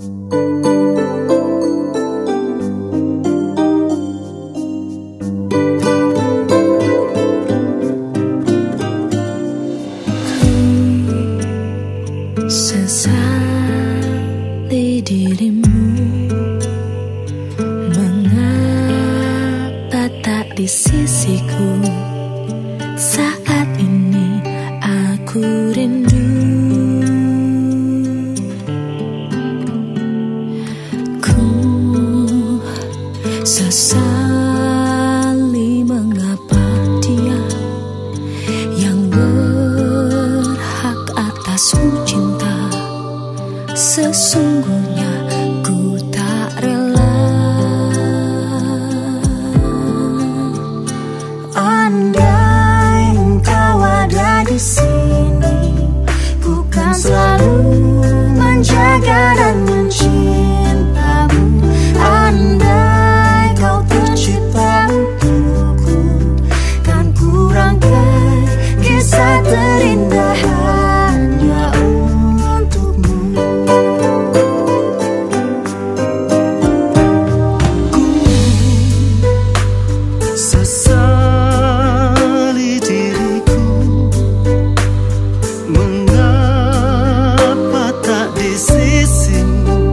Sesali dirimu, mengapa tak di sisiku. Saat ini aku rindu. Ku sesali mengapa dia yang berhak atas cinta. Sesungguhnya ku tak rela. Andai engkau ada di sini, ku kan selalu menjaga dan mencintamu. Andai kau tercipta untukku, kan ku rangkai kisah terindah hanya untukmu. Ku sesali diriku, mengapa tak di sisimu.